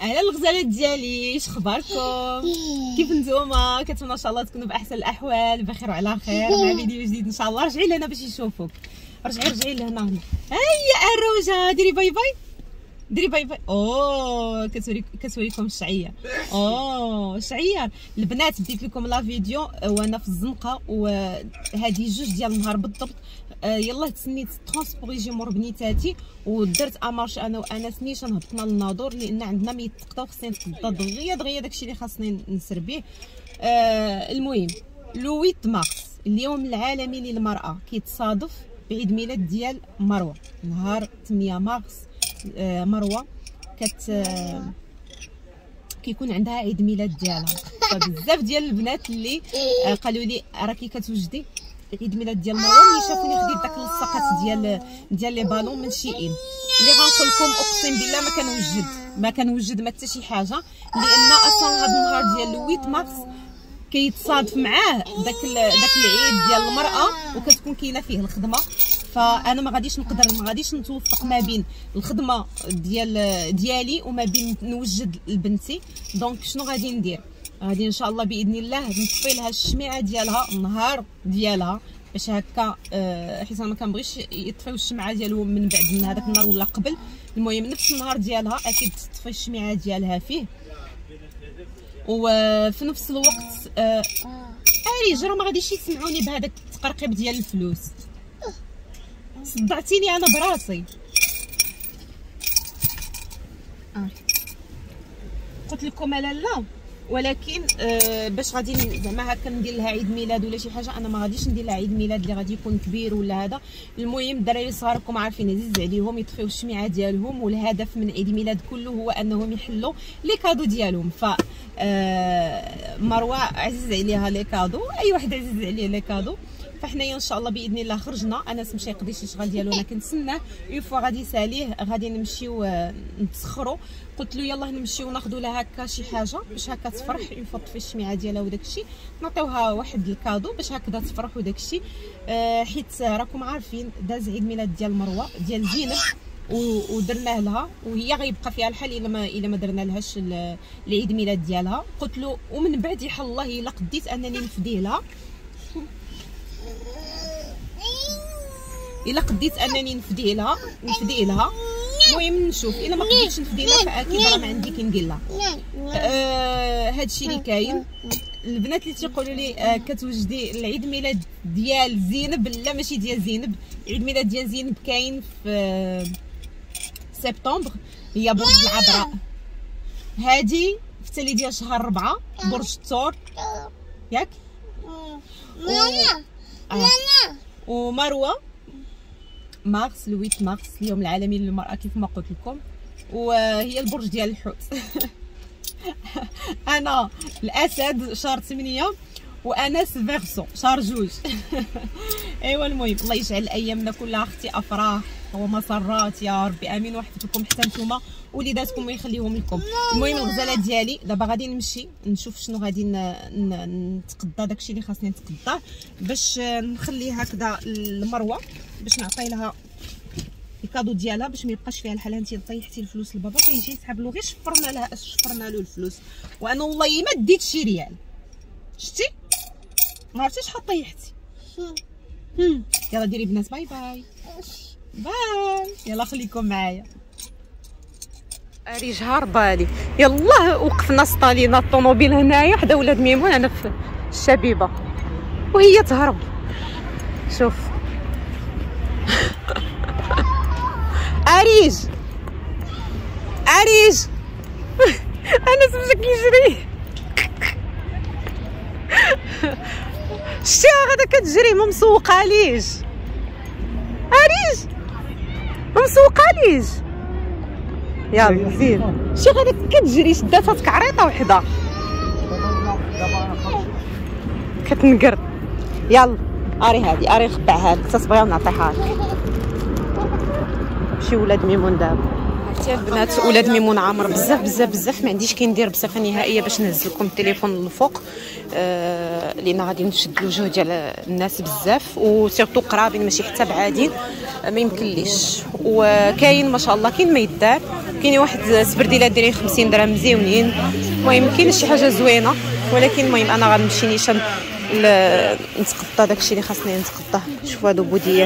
اهلا الغزالات ديالي، اش اخباركم؟ كيف نتوما؟ كنتمنى ان شاء الله تكونوا باحسن الاحوال، بخير وعلى خير مع فيديو جديد ان شاء الله. رجعي لهنا باش يشوفوك، رجعي لهنا. هيا الروجه، ديري باي باي، ديري باي باي. كتوريكم الشعير. شعير البنات، بديت لكم لا فيديو وانا في الزنقه، وهذه جوج ديال النهار بالضبط. يلاه تسنيت ترونسبور يجي مور بنيتاتي، ودرت امارش انا وانس نيشان، هبطنا للناظور لان عندنا ما يتقطاو، خصني نتقضى دغيا داكشي اللي خاصني نسر به. المهم لو 8 مارس اليوم العالمي للمراه، كيتصادف بعيد ميلاد ديال مروه نهار 8 مارس. مروه كيكون عندها عيد ميلاد ديالها، فبزاف ديال البنات اللي قالوا لي راكي كتوجدي عيد ميلاد ديال مروه، ملي شافوني خديت داك اللصقات ديال لي بالون من شيئين اللي غنقول لكم اقسم بالله ما كنوجد حتى شي حاجه، لان اصلا هذا النهار ديال 8 مارس كيتصادف معاه داك العيد ديال المراه، وكتكون كاينه فيه الخدمه. فانا ما غاديش نتوفق ما بين الخدمه ديالي وما بين نوجد لبنتي. دونك شنو غادي ندير؟ غادي ان شاء الله باذن الله نطفي لها الشميعه ديالها النهار ديالها، باش هكا حيت انا ما كنبغيش يطفيو الشمعه ديالهم من بعد من هذاك النهار ولا قبل. المهم نفس النهار ديالها اكيد تطفي الشميعه ديالها فيه، وفي نفس الوقت راه ما غاديش يسمعوني بهذاك التقرقيب ديال الفلوس. صدعتيني انا براسي. قلت لكم لا، ولكن باش غادي زعما هكا ندير لها عيد ميلاد ولا شي حاجه، انا ما غاديش ندير لها عيد ميلاد اللي غادي يكون كبير ولا هذا. المهم الدراري الصغار راكم عارفين عزيز عليهم يطفيو الشميعه ديالهم، والهدف من عيد ميلاد كله هو انهم يحلوا لي كادو ديالهم. ف مروه عزيز عليها لي كادو، اي واحد عزيز عليه لي كادو. فحنايا ان شاء الله باذن الله خرجنا، انس مشى يقضي شي شغل ديالو، انا كنتسناه. اون فوا غادي يساليه غادي نمشيو نتسخروا. قلت له يلاه نمشيو ناخذوا لها هكا شي حاجه باش هكا تفرح، اون فوا طفي الشميعه ديالها وداك الشيء، نعطيوها واحد الكادو باش هكذا تفرح وداك الشيء. حيت راكم عارفين داز عيد ميلاد ديال مروه ديال زينب، ودرناه لها، وهي غيبقى فيها الحال الا ما درنا لهاش العيد ميلاد ديالها. قلت له ومن بعد يحل الله الا قديت انني نفديه لها، الا قديت انني نفدي لها. المهم نشوف، الا ما قديتش نفدي لها فاكيد راه ما عندي كي ندير لها. هادشي اللي كاين. البنات اللي تيقولوا لي كتوجدي العيد ميلاد ديال زينب، لا ماشي ديال زينب، العيد ميلاد ديال زينب كاين في سبتمبر، هي برج العذراء. هادي في التالي ديال شهر 4 برج الثور، ياك؟ ومروه مارس 8 مارس اليوم العالمي للمراه كيف ما قلت لكم، وهي البرج ديال الحوت. انا الاسد شهر 8 وانس فيرسو شهر 2. ايوا المهم الله يجعل ايامنا كلها اختي افراح ومسرات يا ربي، امين ويحفظكم حتى نتوما وليداتكم ويخليهم لكم. المهم الغزاله ديالي دابا غادي نمشي نشوف شنو غادي نتقضى، داكشي اللي خاصني نتقضاه باش نخليه هكذا لمروه، باش نعطي لها الكادو ديالها، باش ما يبقاش فيها الحال. انت طيحتي الفلوس لبابا فيجي يسحب له، غير شفرنا له الفلوس، وانا والله ما ديت شي ريال. شتي ما عرفتيش شحال طيحتي. يلا ديري بنات باي باي باي، يلا خليكم معايا. اريج هربالي، يلا وقفنا سطالينا الطوموبيل هنايا حدا ولاد ميمون، انا في الشبيبه وهي تهرب. شوف اريج انا سمجك يجري. شتيها غدا كتجري ما مسوقاليش. اريج ما مسوقاليش. يلا زيد شي غدا كتجري شداتها تكعريطه وحده كتنقر. يلا اري نخبعها لك، تصبغي ونعطيها لك. شي ولاد ميمون دابا عرفتي البنات، ولاد ميمون عامر بزاف ما عنديش كي ندير بصفه نهائيه باش نهز لكم التليفون للفوق، لان غادي نشد الوجه ديال الناس بزاف، وسيرتو قرابين ماشي حتى بعادين، ما يمكنليش. وكاين ما شاء الله كاين ما يدار، كاين واحد سبرديلات دايرين 50 درهم مزيونين. المهم كاين شي حاجه زوينه، ولكن المهم انا غنمشي نيشان نتقطى داكشي اللي خاصني نتقطاه. شوفوا هادو بوديات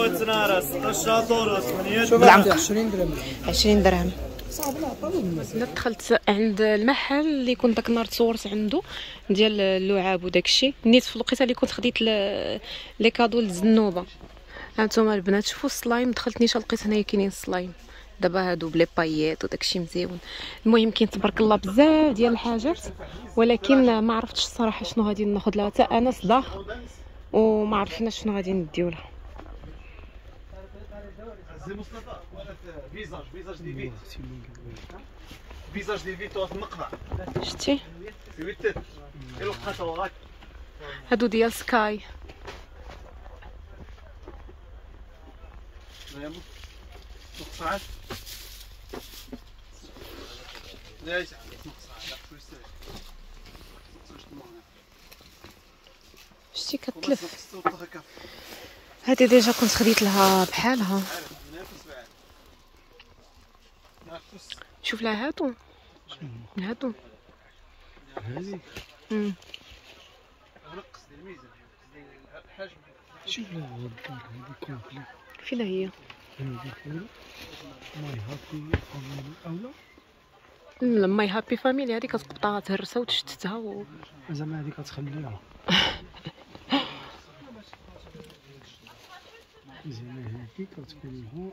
بالعنقر 20 درهم. دخلت عند المحل اللي كنت داك النهار تصورت عنده ديال اللعاب وداكشي. نيت في الوقيته اللي كنت خديت لي كادو للزنوبه. هانتوما البنات شوفوا السلايم. دخلت نيشان لقيت هنايا كاينين السلايم دابا هادو بلي بايات وداكشي مزيون. المهم كاين تبارك الله بزاف ديال الحاجات، ولكن ما عرفتش الصراحه شنو غادي ناخذ لها. حتى انا صداع وما عرفناش شنو غادي نديو لها. فيزاج ديال فيتو المقطع شتي هادو ديال سكاي. شتي كتلف. هادي ديجا كنت خديت لها بحالها. شوف لها هادو هادو شوف لها الدار هذه كومبلي. فين هي؟ ماي هابي فاميلي اولا لا ماي هابي فاميلي هذيك كتقطعها تهرسها وتشتتها زعما هذيك كتخليها زعما هذيك كتكون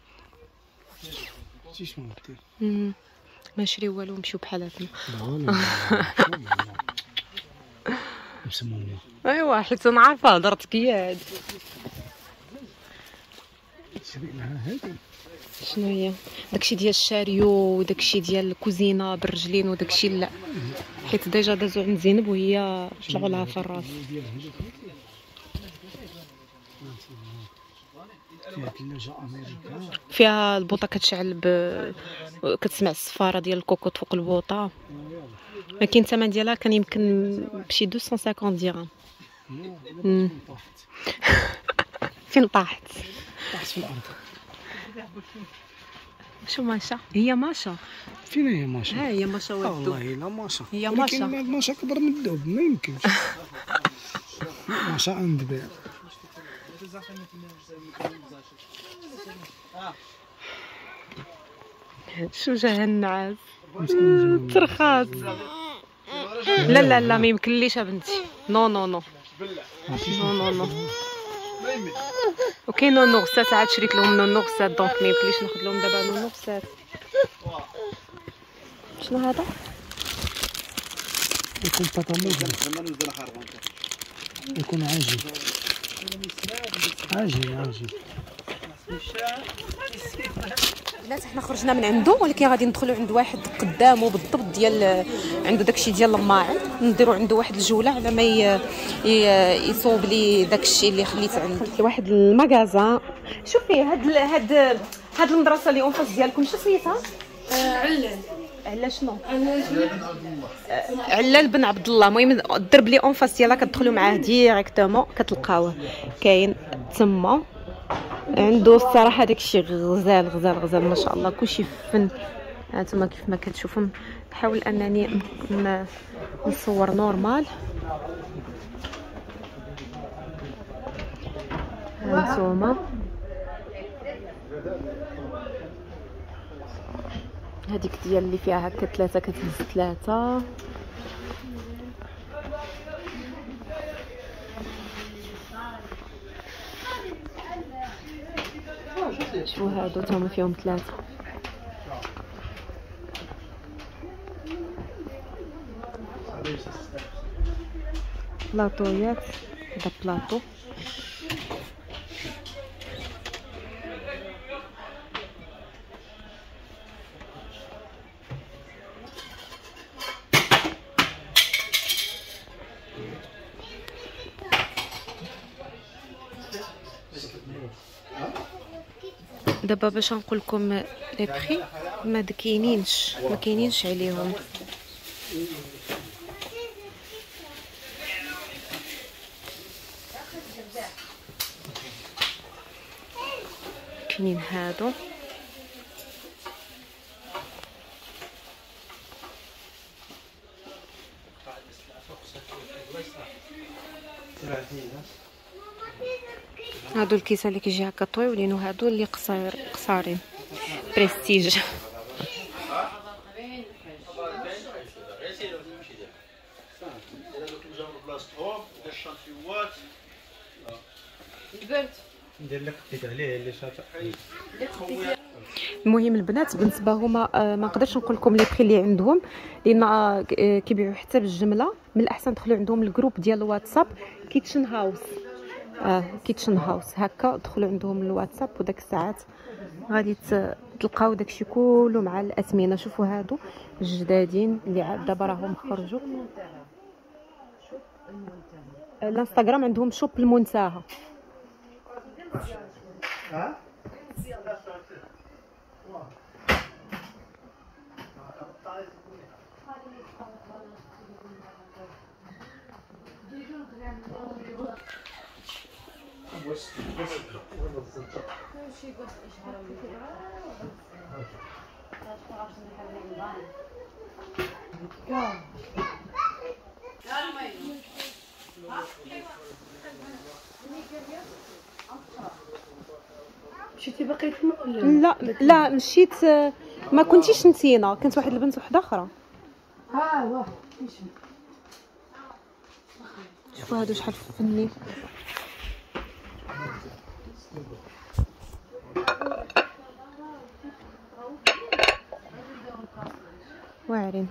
شتي شنو دير. ما نشري والو نمشيو بحالاتنا. ايوا حيت انا عارفه هضرتك هي هادي. شري لها هادي. شنو هي؟ داكشي ديال الشاريو وداكشي ديال الكوزينه بالرجلين وداكشي لا، حيت ديجا دازو عند زينب وهي طلعوا لها في الراس. فيها ثلاجه امريكا، فيها البوطه كتشعل كتسمع الصفاره ديال الكوكوط فوق البوطه. لكن الثمن ديالها كان يمكن بشي 250 درهم. فين طاحت؟ طاحت في الارض. شو ماشا؟ هي ماشا. فين هي ماشا؟ ها هي ماشا والدوب. والله لا ماشا. هي ماشا. ولكن ماشا كبر من الدوب ما يمكنش. ماشا عندبيع. شو جا النعاس ترخات. لا لا لا ما يمكنليش بنتي. نو نو نو نو نو نو. وكاين نونغسات عاد شريت لهم نونغسات دونك ما يمكنليش ناخذ لهم دابا نونغسات. شنو هذا؟ يكون بطاموج، يكون عاجل عاجل عاجل. الناس حنا خرجنا من عنده، ولكن غادي ندخلوا عند واحد قدامه بالضبط ديال عنده داكشي ديال الماعن. نديروا عنده واحد الجوله على ما يصوب لي داكشي اللي خليت عنده. واحد المغازان. شوفي هاد المدرسه اللي اون فاس ديالكم شو سميتها؟ علال. علال شنو؟ علال بن عبد الله. المهم الدرب اللي اون فاس ديالها كتدخلوا معاه ديريكتومون كتلقاوه كاين تما. عنده الصراحه داكشي غزال غزال غزال ما شاء الله، كلشي فن. هانتوما كيف ما كتشوفوا نحاول انني نصور نورمال. هانتوما هذيك ديال اللي فيها هكا ثلاثه كتهز ثلاثه. شو هادو تما فيهم ثلاثه. بلاطويات. هذا بلاطو. دابا باش نقول لكم لي بري ما كاينينش عليهم. كاينين هادو هادو الكيسه اللي كيجي هكا طويولين وهادو اللي قصارين بريستيج. المهم البنات بالنسبه هما ما نقدرش نقول لكم لي بري اللي عندهم، لان كيبيعوا حتى بالجمله. من الاحسن تدخلوا عندهم الجروب ديال الواتساب كيتشن هاوس. كيتشن هاوس هكا دخلوا عندهم الواتساب، وداك الساعات غادي تلقاو داكشي كله مع الاثمنه. شوفوا هادو الجدادين اللي عاد دابا راهم خرجوا. الانستغرام عندهم شوب المنتهى. مشيتي باقي تما ولا لا لا مشيت، ما كنتيش نتينا، كانت واحد البنت وحده اخرى. واه شوفوا هادو شحال فنين. واعرين.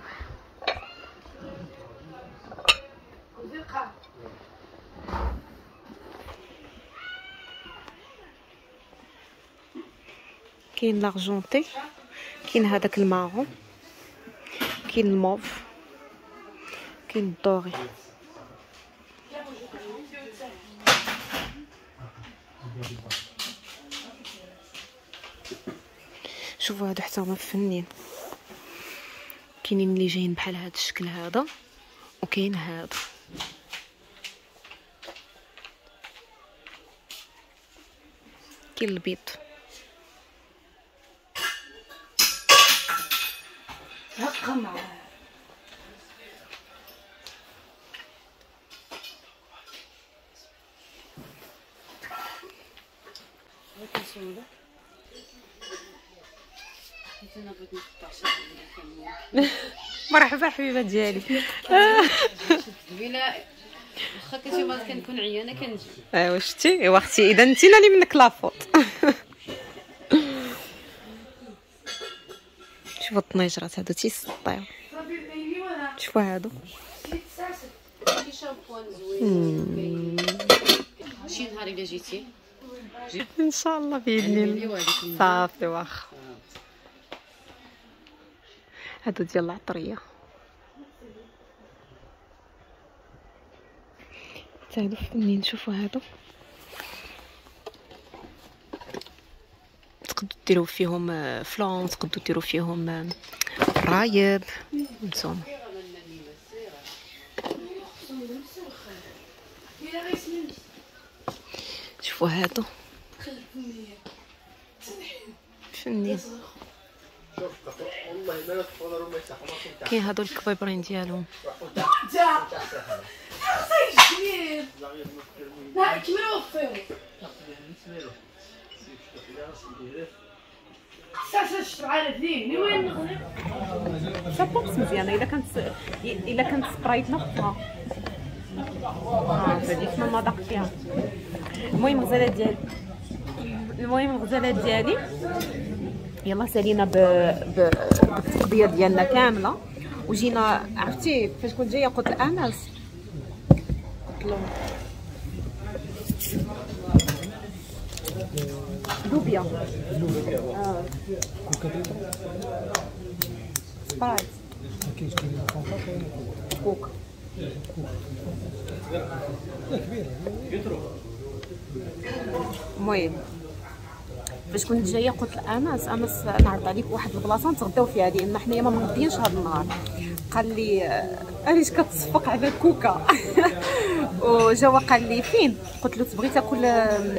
كاين لارجونتي، كاين هذاك المارون، كاين الموف، كاين الدوري. شوفوا هادو حتى هما فنين. كاينين اللي جايين بحال هاد الشكل هذا، وكاين هادو. كاين البيض. هكا مع مرحبا حبيبه ديالي. قبيله واخا كنتي ما كنكون عيانه كنجي. ايوا شتي، ايوا اختي اذا انت اللي منك لافوط. شوفوا الطنيجرات هادو تيسطيو. شوفوا هادو شي نهار الا جيتي ان شاء الله باذن الله. صافي واخا. هادو ديال العطريه حتى هادو فنين. شوفوا هادو تقدروا ديروا فيهم فلون، تقدروا ديروا فيهم رايب. نتوما شوفوا هادو فنين. كاين هادو الكبيبرين ديالهم. صافوكس مزيانه الا كانت سبرايت نقطها. هذيك ما مذاق فيها. المهم الغزالات ديالي يلا سالينا بالتقضيه ديالنا كامله، وجينا عرفتي فاش كنت جايه قلت لانس قلت له لوبيا سبرايت كوك. المهم فاش كنت جايه قلت لانس نعرض عليك واحد البلاصه نتغداو فيها لان حنايا ما منضيينش هذا النهار. قال لي علاش كتصفق على كوكا؟ وجا قال لي فين؟ قلت له تبغي تاكل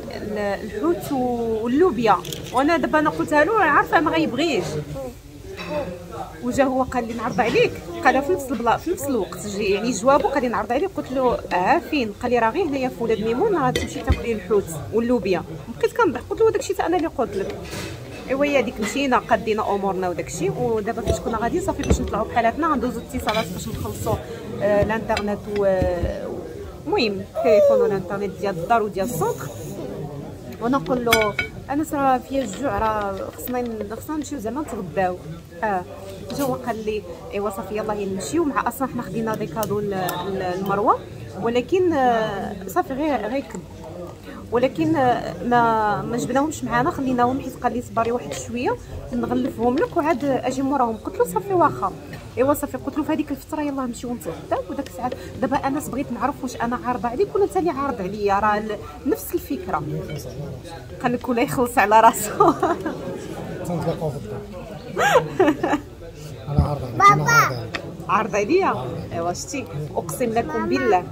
الحوت واللوبيا، وانا دابا انا قلتها له عارفه ما غيبغيش. وجا هو قال لي نعرض عليك، قالها في نفس الوقت يعني جوابو قال لي نعرض عليك. قلت له فين؟ قال لي راه غير هنايا في ولاد ميمون، راه تمشي تاكلي الحوت واللوبيا. بقيت كنضحك قلت له داكشي حتى انا اللي قلت لك. ايوا هي هذيك مشينا قدينا امورنا وداكشي، ودابا فاش كنا غاديين صافي باش نطلعوا بحالاتنا غندوزو اتصالات باش نخلصوا الانترنت المهم التليفون والانترنت ديال الدار وديال السونتر. وانا نقول له انا راه فيا الجوع، راه خصنا نمشيو زعما نتغداو. جا هو قال لي ايوا صافي يلاه نمشيو. مع اصلا حنا خدينا دي كادو المروه، ولكن صافي غير كذب، ولكن ما جبناهمش معانا، خليناهم حيت قال لي صبري واحد شويه نغلفهم لك وعاد اجي موراهم. قلت له صافي واخا. ايوا صافي قلت له في هذيك الفتره يلاه نمشيو نتغداو. وداك الساعات دابا انا بغيت نعرف واش انا عارضه عليك ولا انت اللي عارض عليا، راه نفس الفكره. قال لك ولا يخلص على راسو. تنتلاقاو في الدار. انا عارضه عليك، انا عارضه عليك. عارض عليا؟ ايوا شتي اقسم لكم بالله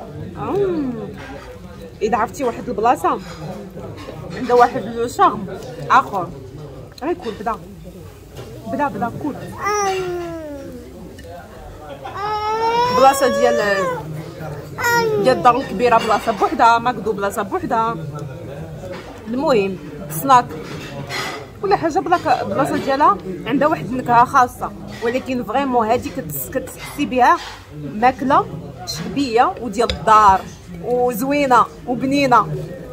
اذا عرفتي واحد البلاصه عندها واحد لو شارم اخر غير كول. بدا كول. بلاصه ديال الدار الكبيره، بلاصه بوحدها، ماكدو بلاصه بوحدها، المهم سناك ولا حاجه بلاصه ديالها عندها واحد النكهه خاصه، ولكن فريمون هذه كتحسي بها ماكله شعبيه وديال الدار وزوينه وبنينه.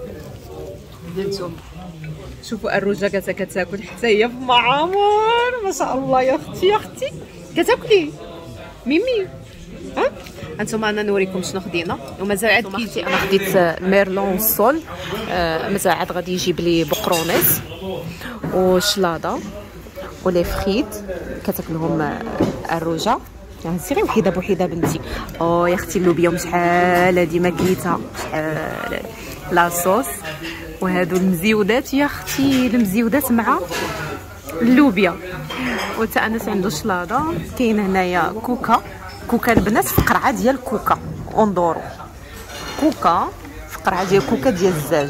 انتم شوفوا الروجه كتاكل حتى هي في معامر، ما شاء الله يا اختي كتاكلي ميمي. انتم انا نوريكم شنو خدينا ومازال عاد كيجي. انا خديت ميرلون والصول، مازال عاد غادي يجيب لي بقرونيس وشلاضه ولي فريت كتاكلهم الروجه. يعني سيري وحده بوحده بنتي. يا اختي اللوبيا شحال هادي ما كليتها، شحال لاصوص وهادو المزيودات يا اختي، المزيودات مع اللوبيا. وتا انس عنده شلاضه. كاين هنايا كوكا البنات في قرعه ديال كوكا اندورو، كوكا في قرعه ديال كوكا ديال الزاج.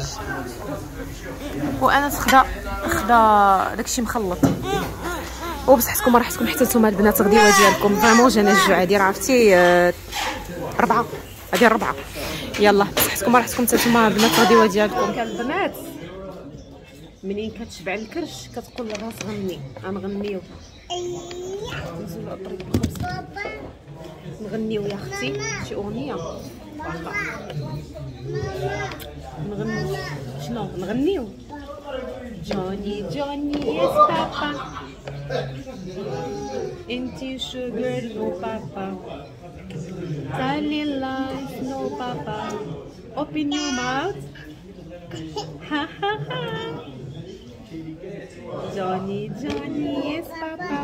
وانس خدا داكشي مخلط. وبصحتكم راحتكم حتى نتوما البنات غديوه ديالكم فريمون جانا الجوع هادي، راه عرفتي 4 هادي 4. يلا بصحتكم راحتكم حتى نتوما البنات غديوه ديالكم. كان البنات منين كتشبع الكرش كتقول للراس غني، غنغنيو نزولو الطريق بخبز نغنيو يا اختي شي اغنيه. نغنيو شنو نغنيو؟ جوني يس بابا انتي شوغر نو بابا تالي لايف نو بابا open your mouth ha ha ha Johnny yes papa.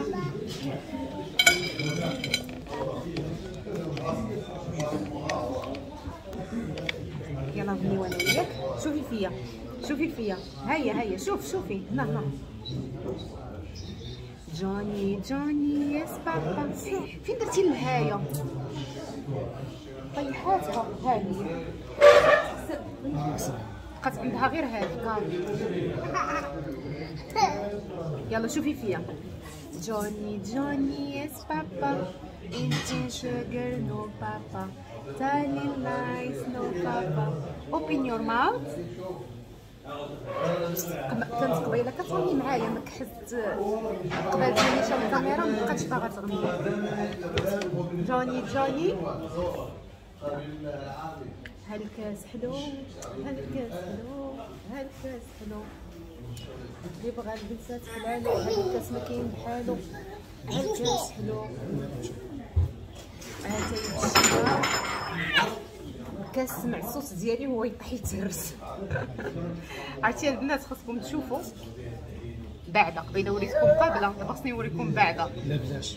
يلا غني وانا وياك. شوفي فيا هيا شوفي هنا جوني يس بابا. فين درتي النهايه؟ طيحاتها هذه بقات عندها غير هذيك. يلا شوفي فيا. جوني يس بابا انتي شوغر نو بابا تالي لايس نو بابا open your mouth. كانت قبيله كتغني معايا ما كحست قبل جاني شاف الكاميرا ما بقاتش باغا تغني. جوني هالكاس حلو اللي بغى البنسات حلالو، هالكاس ما كاين بحالو، هالكاس حلو. كاس سمع الصوت ديالي هو يطيح يتهرس. عرفتي البنات خاصكم تشوفوا بعدا قبيله وريتكم قبله، دابا خصني نوريكم بعدا. لا بلاش.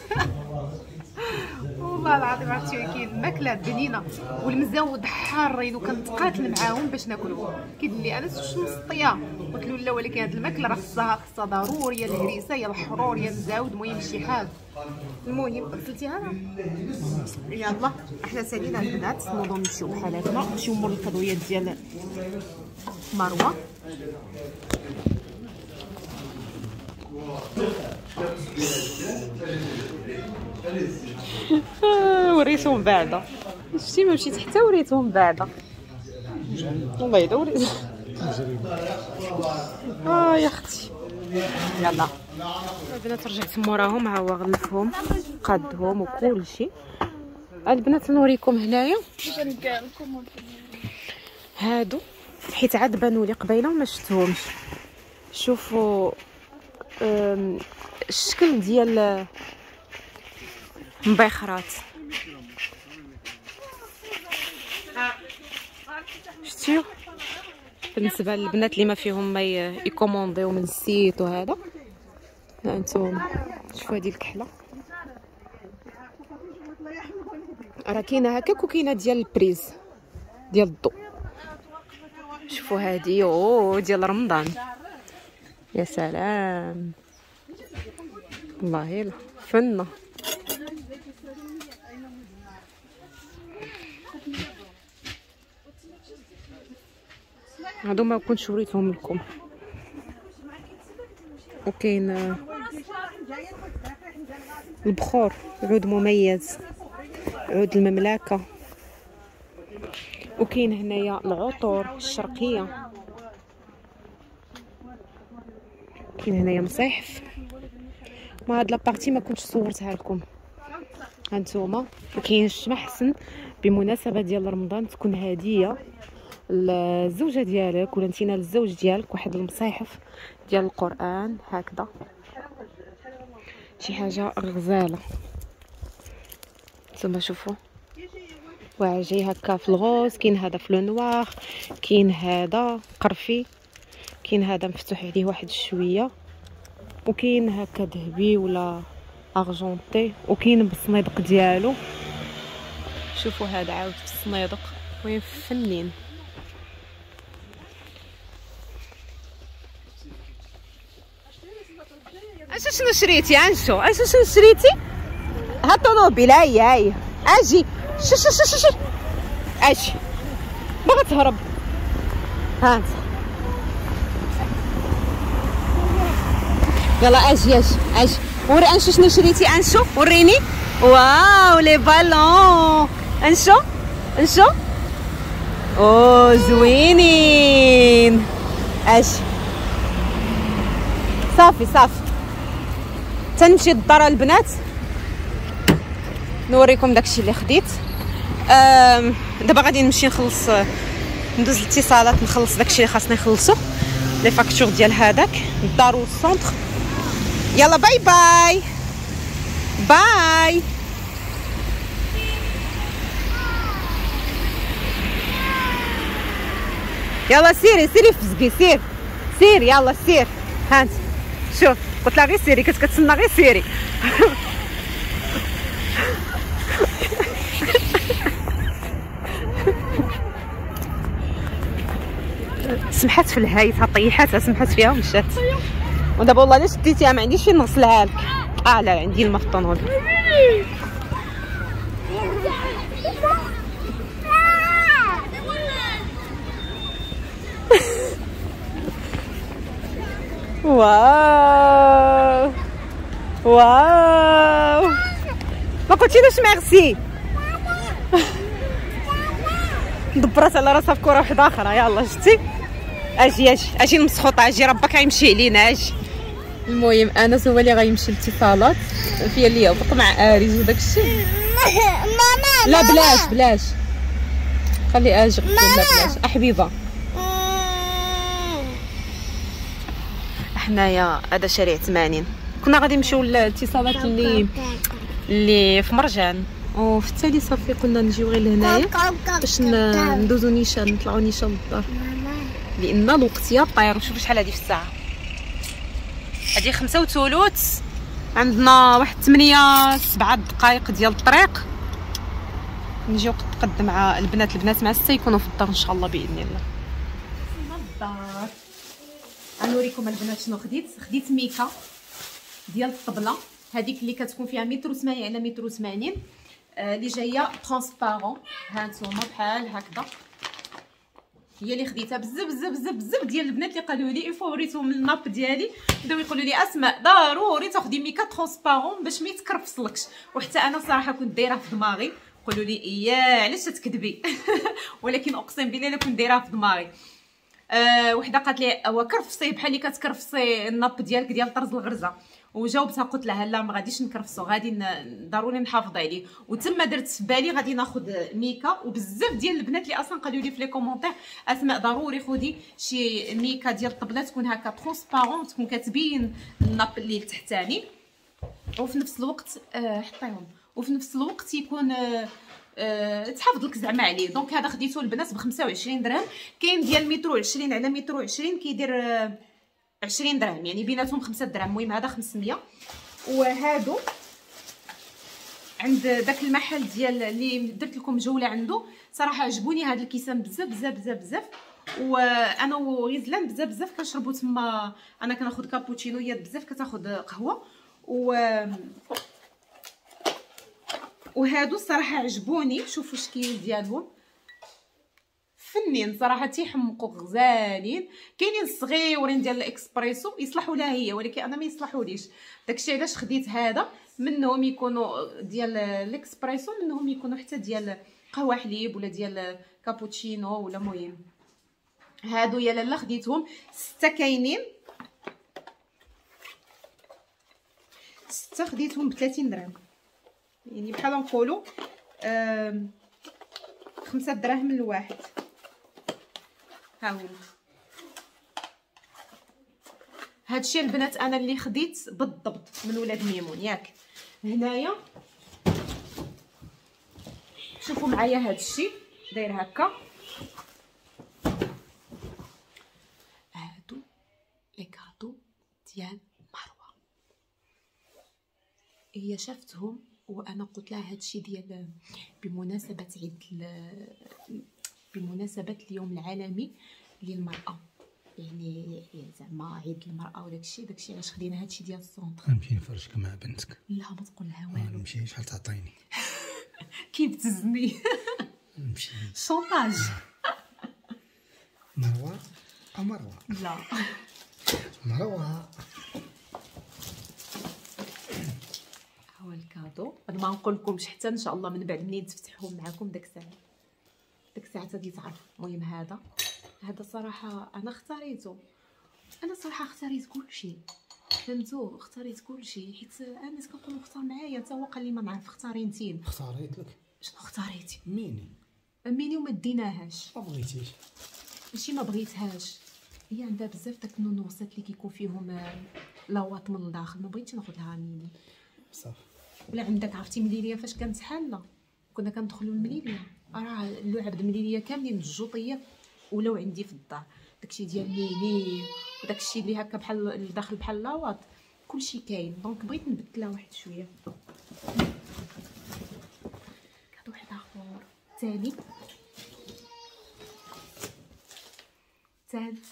والله العظيم عرفتي كاين الماكله بنينه والمزاود حارين وكنتقاتل معاهم باش ناكلهم. كيدير لي انس واش مسطيه؟ قلت له لا ولكن هاد الماكله راه خصها ضروري، يا الهريسه يا الحرور يا المزاود، المهم شي حاجه. المهم غسلتيها راه يلا احنا سالينا البنات نوضو نمشيو بحالاتنا نمشيو نمر الكادويات ديال مروه. وريتهم بعدا. شفتي ما مشيت حتى وريتهم بعدا. والله الا وريت. يا اختي يلا البنات رجعت موراهم. ها هو غلفهم قادهم وكلشي. البنات نوريكم هنايا هادو حيت عاد بانوا لي قبيله وما شفتهمش. شوفوا الشكل ديال مبيخرات. شتيو بالنسبه للبنات اللي ما فيهم ما يكومونديو من السيت وهذا. ها انتم شوفوا هذه الكحله راه كاينه هكاك وكاينه ديال البريز ديال الضوء. شوفوا هذه ديال رمضان. يا سلام والله الا فنه. هادو ما كنتش وريتهم لكم. وكاين البخور عود مميز عود المملكه. وكاين هنايا العطور الشرقيه. كاين هنايا مصاحف. ما هاد لابارتي ما كنتش صورتها لكم. هانتوما وكاين الشمحسن بمناسبه ديال رمضان تكون هديه الزوجه ديالك ولا نتينا للزوج ديالك واحد المصاحف ديال القران هكذا شي حاجه غزاله. نتوما شوفوا واه جاي هكا في الغوز. كاين هذا في لو نوار. كاين هذا قرفي. كاين هذا مفتوح عليه واحد شويه. وكاين هكا ذهبي ولا ارجونتي. وكاين بالصنيدق ديالو. شوفوا هذا عاود في الصنيدق وين فنين. شنو شريتي عنشو؟ شنو شريتي؟ ها الطوموبيل هي اجي. شو اجي باغا تهرب. ها انت يلا اجي وري انشو شنو شريتي. انشو وريني. واو لي بالون. انشو زوينين. اجي صافي تنمشي للدار البنات نوريكم داكشي اللي خديت. دابا غادي نمشي نخلص ندوز الاتصالات نخلص داكشي اللي خاصني نخلصو لي فاكتور ديال هذاك الدار والسونطر. يلا باي باي باي. يلا سيري فزقي سير يلا سير. هانت شوف قلت لها غير سيري كتسنى غير سيري. سمحت في الهايتها طيحاتها سمحت فيها ومشات. ودابا والله الا شديتيها ما عنديش فين نغسلها لك. لا عندي الماء في الطنوبيل. واو ما قلتيلوش ميرسي. دبرات على راسها في كره وحده اخرى. يلا شتي اجي المسخوطه. اجي ربك غيمشي علينا. اجي المهم انس هو اللي غيمشي الاتصالات فيا اللي يهبط مع اريج وداك الشيء. لا بلاش خلي اجي. لا بلاش حبيبه. حنايا هذا شارع 80. كنا غادي نمشيو للاتصالات اللي في مرجان وفي التالي صافي قلنا نجيو غير لهنايا باش ندوزو نيشان نطلعو نيشان للدار لان الوقت يطير. شوفوا شحال هذه في الساعه. هذه 5:03. عندنا واحد 8-7 دقائق ديال الطريق نجيو قد مع البنات مع 6 يكونوا في الدار ان شاء الله باذن الله. الدار غنوريكم البنات شنو خديت ميكا ديال الطبله هذيك اللي كتكون فيها 180 على 180 اللي جايه ترانسبارون. ها نتوما بحال هكذا هي اللي خديتها. بزاف بزاف بزاف بزاف ديال البنات اللي قالوا لي ايفو وريتهم الناب ديالي بداو يقولوا لي اسماء ضروري تاخدي ميكا ترونسبارون باش ما يتكرفصلكش. وحتى انا صراحه كنت دايره في دماغي، قولوا لي اياه علاش تكذبي ولكن اقسم بالله الا كنت دايرها في دماغي. وحده قالت لي هو كرفصي بحال اللي كتكرفصي الناب ديالك ديال طرز الغرزه، وجاوبتها قلت لها لا ما غاديش نكرفصو، غادي ضروري نحافظ عليه. وتما درت في بالي غادي ناخذ ميكا. وبزاف ديال البنات اللي اصلا قالوا لي في لي كومونتير اسماء ضروري خدي شي ميكا ديال الطبله تكون هكا ترونسبارون، تكون كتبين الناب اللي تحتاني، وفي نفس الوقت حطيهم، وفي نفس الوقت يكون تحافظ لك زعما عليه. دونك هذا خديته البنات ب 25 درهم. كاين ديال متر 20 على متر 20 كيدير 20 درهم، يعني بيناتهم 5 دراهم. المهم هذا 500. وهادو عند داك المحل ديال اللي درت لكم جوله عنده، صراحه عجبوني هاد الكيسان بزاف بزاف بزاف بزاف. وانا وغزلان بزاف بزاف كنشربوا تما. انا كناخذ كابوتشينو، هي بزاف كتاخذ قهوه. وهادو الصراحه عجبوني. شوفوا الشكل ديالهم فنين صراحه، تيحمقوا غزالين. كاينين الصغيورين ديال الاكسبريسو يصلحوا لها هي، ولكن انا ما يصلحوليش. داكشي علاش خديت هذا. منهم يكونوا ديال الاكسبريسو، منهم يكونوا حتى ديال قهوه حليب ولا ديال كابوتشينو ولا. مهم هادو يا لاله خديتهم 6 كاينين 6 خديتهم ب 30 درهم، يعني بحال نقولوا 5 دراهم الواحد. ها هو هادشي البنات انا اللي خديت بالضبط من ولاد ميمون. ياك هنايا شوفوا معايا هادشي داير هكا. هادو لي كادو ديال مروه، هي شافتهم وانا قلت لها هادشي ديال بمناسبه بمناسبه اليوم العالمي للمراه، يعني زعما عيد المراه وداكشي علاش خدينا هادشي ديال السونطر. نمشي نفرجك مع بنتك. لا ما تقول لها والو. نمشي شحال تعطيني كيبتزني نمشي شونطاج. مروه مروه لا مروه. هو الكادو. انا ما نقول لكمش حتى ان شاء الله من بعد منين تفتحهم معكم داك الساعه غادي تعرف. المهم هذا صراحه انا اختاريته. انا صراحه اختاريت كلشي، فهمتوا؟ اختاريت كلشي حيت الناس كنقولوا اختار معايا، حتى هو قال لي ما نعرف اختاري انتي. اختاريت لك. شنو اختاريتي؟ ميني وما ديناهاش. ما بغيتيش؟ ماشي ما بغيتهاش، هي عندها بزاف داك النونوسات اللي كيكون فيهم لاواط من الداخل، ما بغيتش ناخذ لها ميني صافي. ولا عندك عرفتي مليليه فاش كانت حاله كنا كندخلوا المليليه، راه اللعب د المليليه كاملين الجوطيه ولاو عندي في الدار. داكشي ديال ميني وداكشي اللي هكا بحال اللي داخل بحال لاواط كلشي كاين. دونك بغيت نبدلها واحد شويه. هذا واحد اخر ثاني ثالث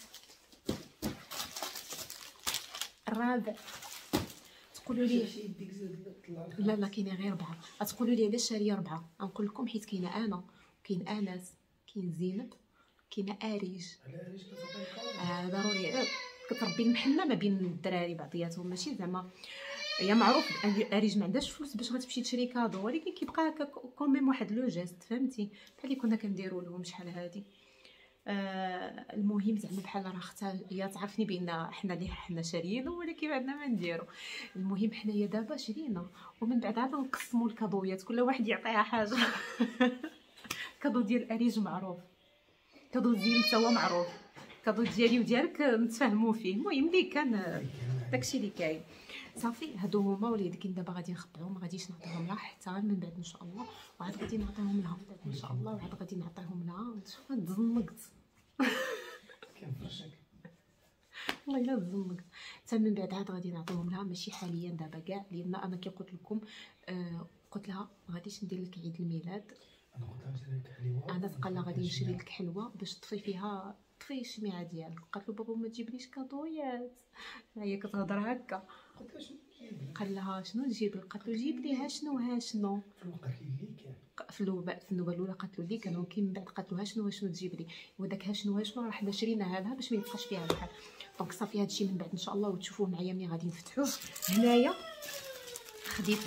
الرابع. تقولوا لي لا كاينه غير 4. غتقولوا لي علاش شاريه 4؟ غنقول لكم حيت كاينه انا وكاين انس كاين زينب كاينه اريج. ضروري كتربي المحنه ما بين الدراري بعضياتهم، ماشي زعما هي معروف اريج ما عندهاش فلوس باش غتمشي تشري كادو، ولكن كيبقى هكا كوميم واحد لو جيست، فهمتي؟ بحال اللي كنا كنديروا لهم شحال هادي. المهم زعما بحال راه اختها هي تعرفني بان حنا شاريين ولكن عندنا ما نديرو. المهم حنايا دابا شرينا ومن بعد عاد نقسموا الكادويات، كل واحد يعطيها حاجه. كادو ديال اريج معروف، كادو ديال حتى هو معروف، كادو ديالي وديالك نتفاهموا فيه. المهم اللي كان داكشي اللي كاين صافي. هادو هما وليدك دابا غادي نخبعهم، ما غاديش نعطيهم لها حتى من بعد ان شاء الله، وعاد غادي نعطيهم لها من بعد ان شاء الله، وعاد غادي نعطيهم لها. شوف تزنقت كنفرجك والله الا تزنقت. حتى من بعد عاد غادي نعطيهم لها، ماشي حاليا دابا كاع، لان انا كي قلت لكم قلت لها ما غاديش ندير لك عيد الميلاد. انا قال لها غادي نشري لك حلوه باش تطفي فيها طفي الشميعه ديالك. قالت له بابا ما تجيبليش كادويات، هي كتهضر هكا. قلت لها شنو نجيب قال لها شنو نجيب لك؟ قالت له جيب لي ها شنو ها شنو. في النوبه الاولى قالت له اللي كان، ولكن من بعد قالت له ها شنو تجيب لي، وداك ها شنو راه شريناها لها باش ما يبقاش فيها البحر. دونك صافي هادشي من بعد ان شاء الله وتشوفوه معايا ملي غادي نفتحوه. هنايا خديت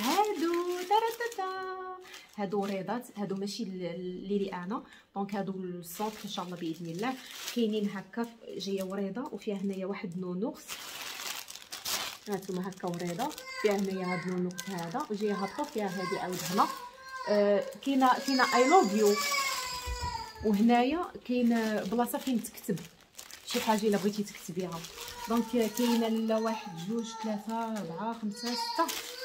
هادو ريضات، هادو ماشي اللي انا، دونك هادو الصوت ان شاء الله باذن الله. كاينين هكا جايه وريضه وفيها هنايا واحد نونوكس، هانتوما هكا وريضه فيها هنايا هاد النونوكس هذا، وجايه هابطه فيها هادي عاود هنا. كاينه اي لوف يو، وهنايا كاين بلاصه فين تكتب شي حاجه الا بغيتي تكتبيها. دونك كاينه لا 1 2 3 4 5 6،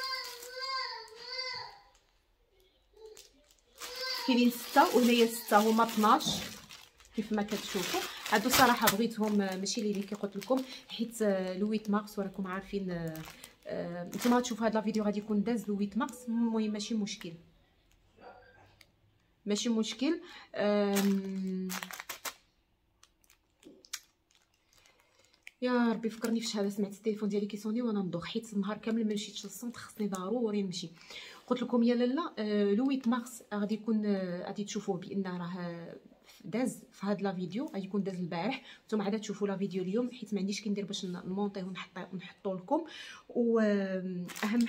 كاينين 6 وهنايا 6 هما 12 كيف ما كتشوفوا. هادو صراحه بغيتهم ماشي اللي قلت لكم حيت لو 8 مارس وراكم عارفين نتوما تشوفوا هاد لا فيديو غادي يكون داز لو 8 مارس. المهم ماشي مشكل. يا ربي فكرني في شحال سمعت التليفون ديالي كيصوني وانا ندوخ، حيت النهار كامل ما مشيتش للصنت، خصني ضروري نمشي. قلت لكم يا لاله لو 8 مارس غادي يكون غادي تشوفوه بان راه داز في هاد لا فيديو، غادي يكون داز البارح. نتوما عاد تشوفوا لا فيديو اليوم حيت ما عنديش كندير باش نمونطيه ونحطو لكم. واهم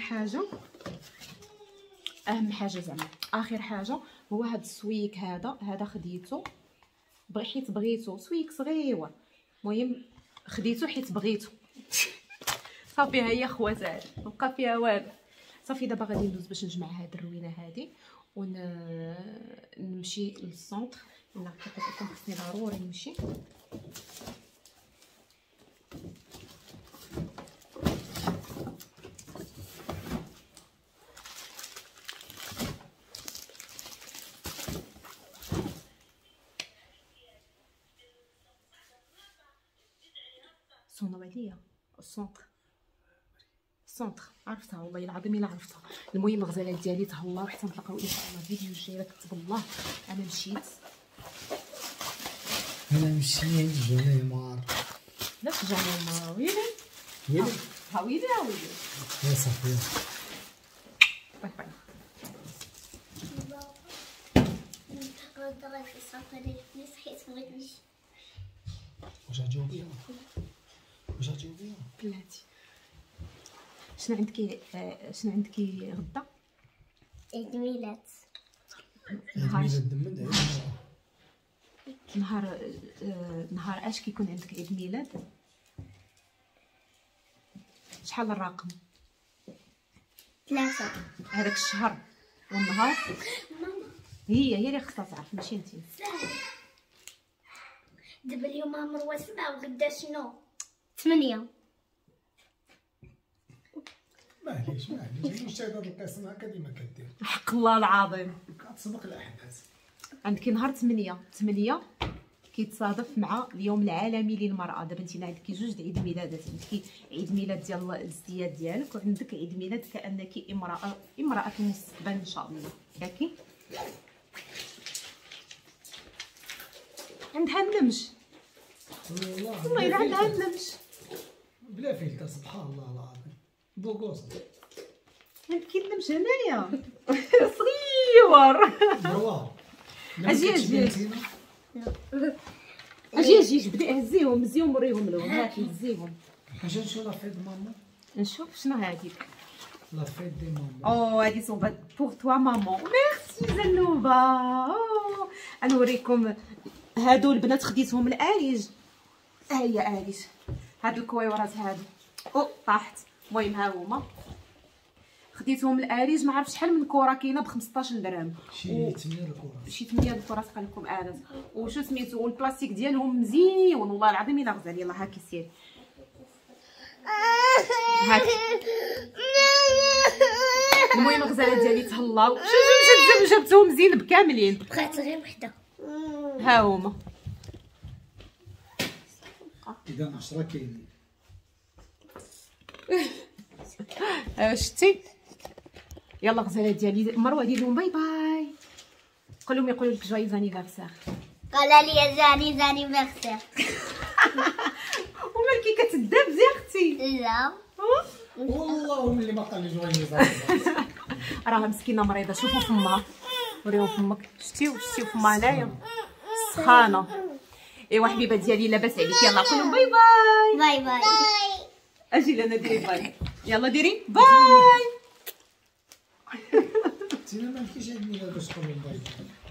حاجه زعما اخر حاجه هو هاد السويك هذا خديته حيت بغيتو، سويك صغيور المهم خديته حيت بغيتو. صافي ها هي خواتات بقى فيها والو. صافي دابا غادي ندوز باش نجمع هاد الروينه هادي ونمشي للسونطر. الا قلت لكم خصني ضروري نمشي. صونوا عليا السونطر عرفتها والله العظيم الا عرفتها. المهم الغزالات ديالي تهلاو حتى نتلاقاو ان شاء الله الفيديو الجاي. كتب الله انا مشيت جميمار. لا جميمار ويلي ها ويلي يا صافي باي باي. واش عجبك بلاتي شنو عندك غدا؟ عيد ميلاد. نهار اش كيكون عندك عيد ميلاد؟ شحال الرقم؟ 3 هذاك الشهر والنهار؟ هي اللي خصها تعرف ماشي انت. دابا اليوم مروه 7 وغدا شنو 8. معليش واش هذا القسم هكا ديما كدير حق الله العظيم كتسبق الاحداث. عندك نهار 8 كيتصادف مع اليوم العالمي للمراه. دابا انت عندك جوج عيد ميلادات، عندك عيد ميلاد ديال الازدياد ديالك وعندك عيد ميلاد كانك امراه المستقبل ان شاء الله ياكي. عندها النمش والله الا عندها النمش بلا فلتر سبحان الله العظيم بوغوس. عندك النمش هنايا صغيور. اجي جبدي هزيهم وريهم لهم. هات هزيهم. اجي نشوف لافيت ماما. نشوف شنو هذيك لافيت دي ماما. هادي سون بور توا مامون. ميرسي زنوبه. انا نوريكم هادو البنات خديتهم الاريج. هي اريج هاد الكويورات هادو طاحت. المهم ها هما خديتهم الاريج ما عرفتش شحال من كره كاينه ب 15 درهم. شي 8 الكره. شي 8 الكره قال لكم انس. وشو سميتو والبلاستيك ديالهم مزيون والله العظيم الا غزال. يلاه هاكي سير هاكي. المهم الغزاله ديالي تهلاو. شوف جبتهم زين بكاملين. بقات غير وحده. ها هما اذا 10 كاينين. شتي يلا غزالات ديالي مروه دير لهم باي باي. قول لهم يقولوا لك جويز انيفرسير. قال لي جاني انيفرسير. ومالكي كتدبزي اختي؟ لا والله ملي ما قال لي جويني راها مسكينه مريضه. شوفوا فمها، وريو فمك. شتيو فمها هنايا سخانه. ايوا حبيبه ديالي لاباس عليك. يلا قولوا باي باي. باي باي. اجي لنا ديري باي. يلا ديري باي. انت ما مالكيش عيد ميلاد باش تقولي باي.